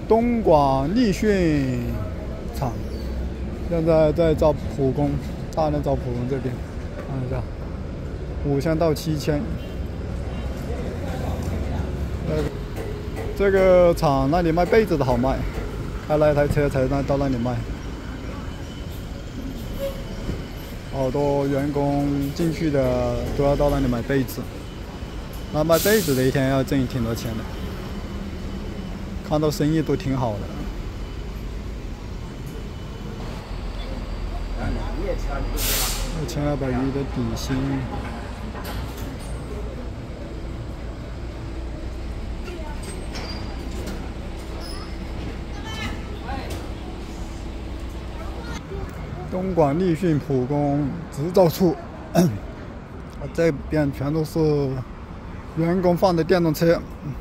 东莞立讯厂现在在招普工，大量招普工这边，看一下，5000到7000。这个厂那里卖被子的好卖，开了一台车才到那里卖。好多员工进去的都要到那里买被子，那卖被子的一天要挣挺多钱的，看到生意都挺好的。2200鱼的底薪。东莞立讯普工制造处，这边全都是员工放的电动车，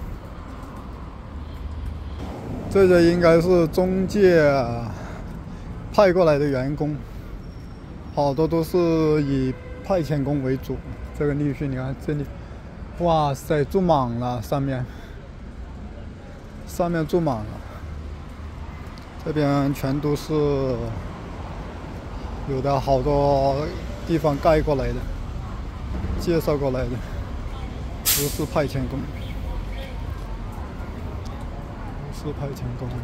这些应该是中介派过来的员工，好多都是以派遣工为主。这个立讯，你看这里，哇塞，住满了，上面住满了，这边全都是。有的好多地方盖过来的，介绍过来的，不是派遣工，不是派遣工。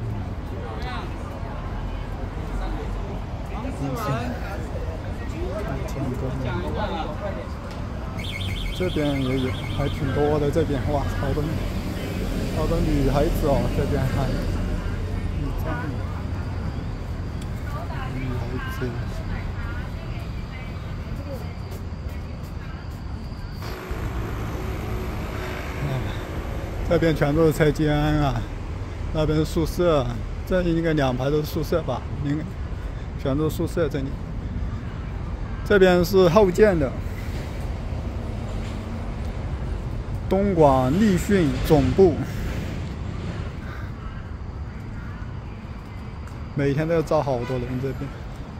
这边也有，还挺多的。这边哇，好多女孩子哦，这边还女孩子。这边全都是车间啊，那边是宿舍，这应该2排都是宿舍吧？应该全都是宿舍这里。这边是后建的，东莞立讯总部，每天都要招好多人这边。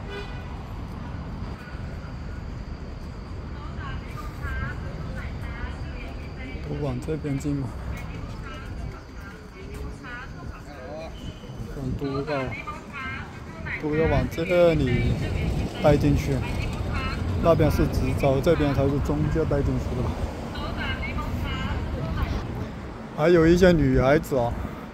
都往这边进嘛。都要往这里带进去，那边是直招，这边才是中介带进去的吧。还有一些女孩子哦。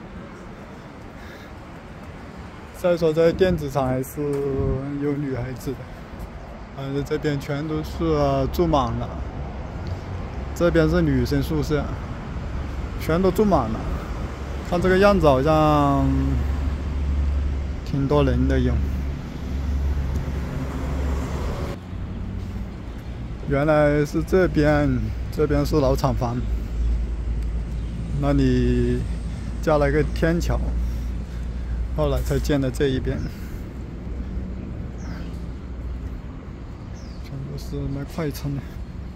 再说在电子厂还是有女孩子的，这边全都是住满了，这边是女生宿舍，全都住满了。看这个样子好像。挺多人的有，原来是这边是老厂房，那里架了一个天桥，后来才建的这一边，全都是卖快餐的。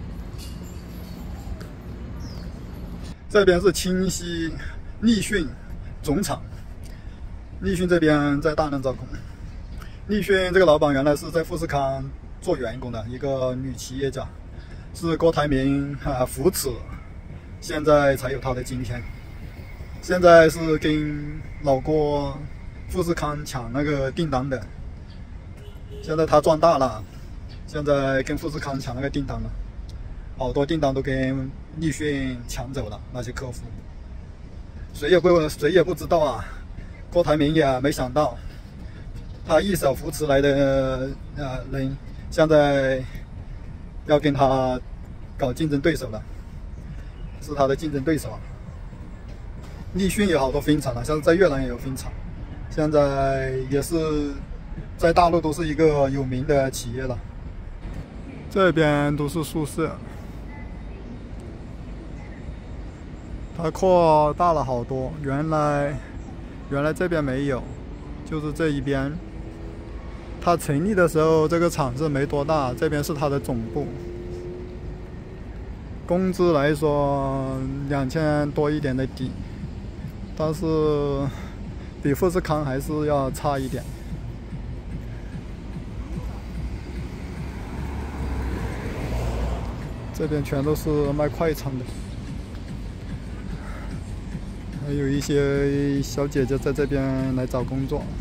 这边是清溪立讯总厂。立讯这边在大量招工。立讯这个老板原来是在富士康做员工的一个女企业家，是郭台铭扶持，现在才有她的今天。现在是跟老郭富士康抢那个订单的，现在他赚大了，现在跟富士康抢那个订单了，好多订单都跟立讯抢走了，那些客户，谁也不知道啊。郭台铭也没想到，他一手扶持来的人，现在要跟他搞竞争对手了，是他的竞争对手。立讯有好多分厂了，像是在越南也有分厂，现在也是在大陆都是一个有名的企业了。这边都是宿舍，它扩大了好多，原来这边没有，就是这一边。它成立的时候，这个厂子没多大，这边是它的总部。工资来说，2000多一点的底，但是比富士康还是要差一点。这边全都是卖快餐的。还还有一些小姐姐在这边来找工作。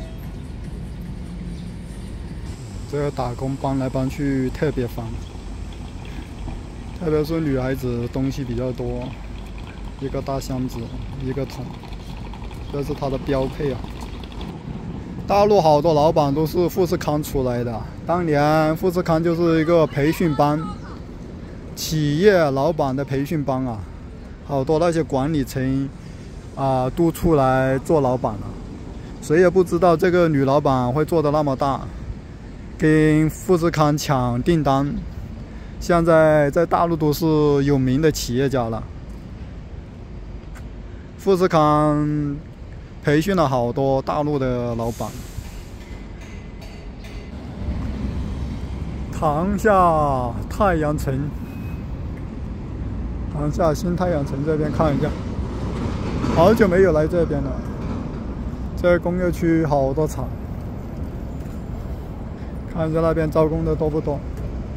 这个打工搬来搬去特别烦，特别是女孩子东西比较多，一个大箱子，一个桶，这是它的标配啊。大陆好多老板都是富士康出来的，当年富士康就是一个培训班，企业老板的培训班啊，好多那些管理层都出来做老板了，谁也不知道这个女老板会做得那么大，跟富士康抢订单，现在在大陆都是有名的企业家了。富士康培训了好多大陆的老板。塘下太阳城，塘下新太阳城这边看一下，好久没有来这边了。这工业区好多厂，看一下那边招工的多不多。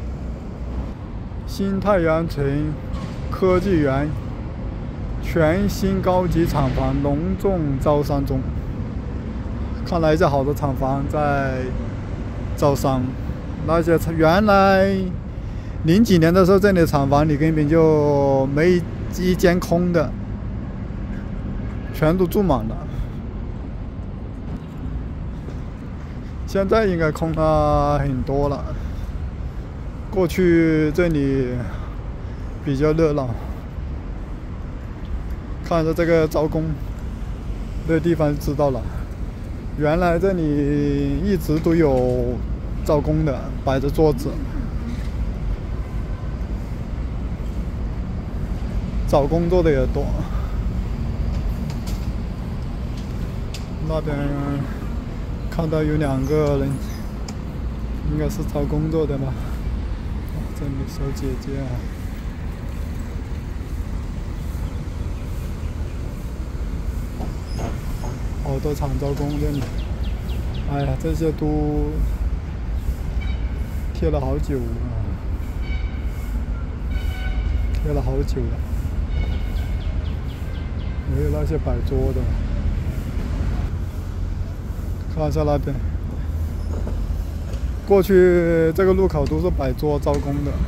新太阳城科技园全新高级厂房隆重招商中，看来这好多厂房在招商。那些原来00几年的时候，这里的厂房你根本就没一间空的，全都住满了。现在应该空了很多了。过去这里比较热闹，看着这个招工的地方知道了，原来这里一直都有招工的，摆着桌子，找工作的也多。那边看到有2个人，应该是找工作的吧。这里小姐姐啊，好多厂招工这里。哎呀，这些都贴了好久了，贴了好久了，没有那些摆桌的。看一下那边，过去这个路口都是摆桌招工的。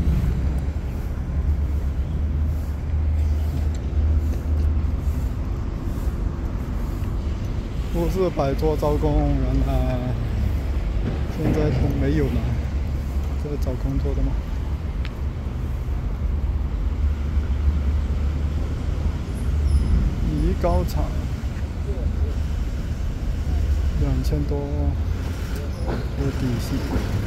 都是摆桌招工，原来现在都没有了。这找工作的吗？宜高厂2000多的底薪。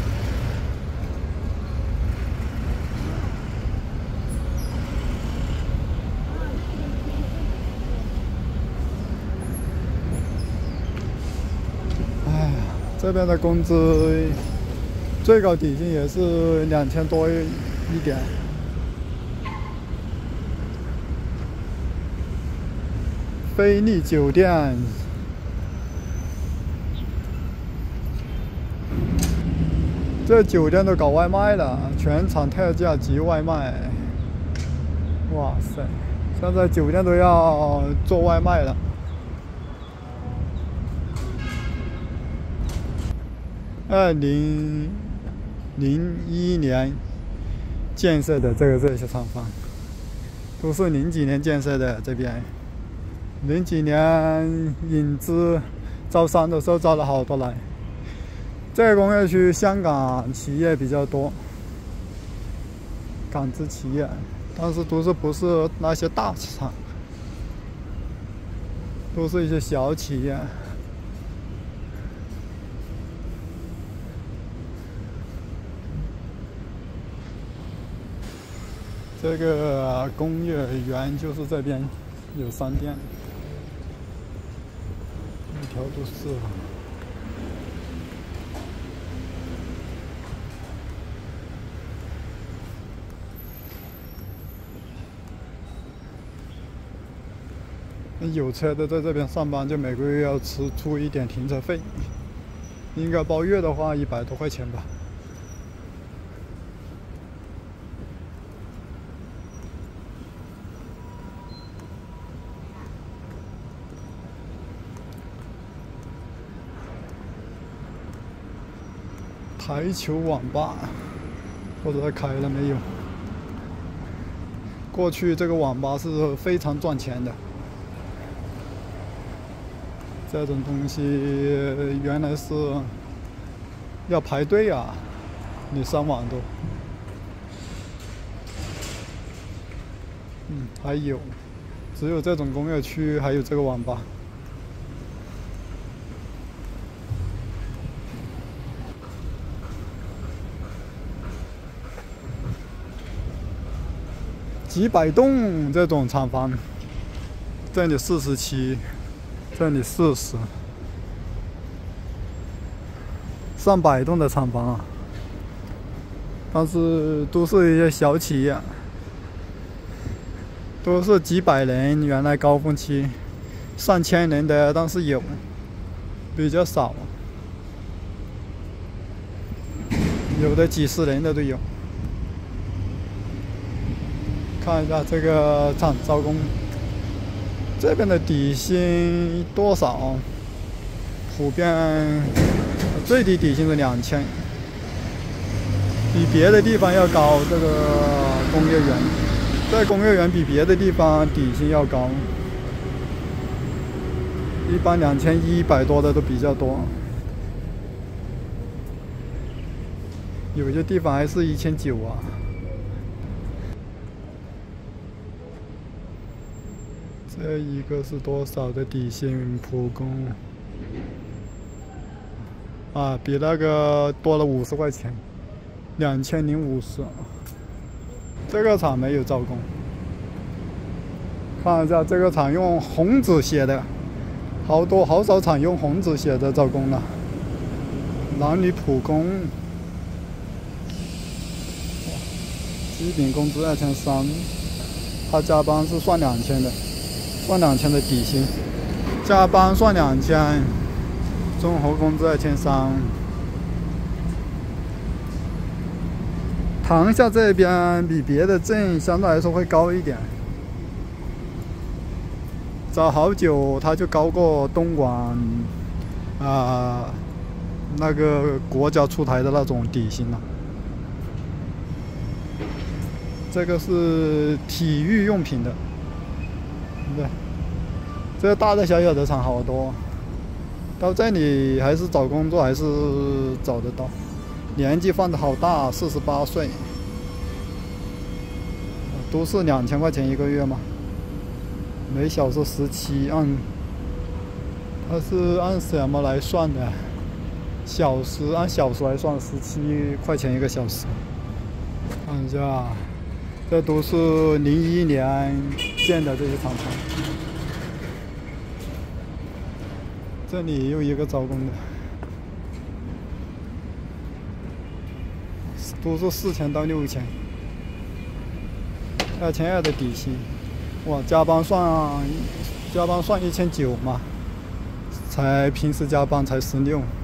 哎呀，这边的工资最高底薪也是2000多一点。菲丽酒店，这酒店都搞外卖了，全场特价级外卖。哇塞，现在酒店都要做外卖了。2001年建设的这些厂房，都是00几年建设的。这边00几年引资招商的时候招了好多来。这个工业区香港企业比较多，港资企业，但是都是不是那些大厂，都是一些小企业。这个工业园就是这边有商店，一条都是。有车的在这边上班，就每个月要出一点停车费，应该包月的话100多块钱吧。 台球网吧，不知道开了没有。过去这个网吧是非常赚钱的，这种东西原来是要排队啊，你上网都。还有，只有这种工业区还有这个网吧。几百栋这种厂房，这里47，这里40，上百栋的厂房啊，但是都是一些小企业，都是几百人，原来高峰期上千人的，但是有，比较少，有的几十人的都有。看一下这个厂招工，这边的底薪多少？普遍最低底薪是2000，比别的地方要高。这个工业园，这工业园比别的地方底薪要高，一般2100多的都比较多，有些地方还是1900啊。这一个是多少的底薪？普工啊，比那个多了50块钱，2050。这个厂没有招工，看一下这个厂用红纸写的，好少厂用红纸写的招工了。男女普工，基本工资2300，他加班是算2000的。算2000的底薪，加班算2000，综合工资2300。塘厦这边比别的镇相对来说会高一点，找好久它就高过东莞那个国家出台的那种底薪了。这个是体育用品的。对，这大大小小的厂好多，到这里还是找工作还是找得到。年纪放得好大，48岁，都是2000块钱一个月嘛，每小时17，它是按什么来算的？按小时来算，17块钱一个小时。看一下。这都是01年建的这些厂房，这里又一个招工的，都是4000到6000，2000的底薪，哇，加班算1900嘛，平时加班才16。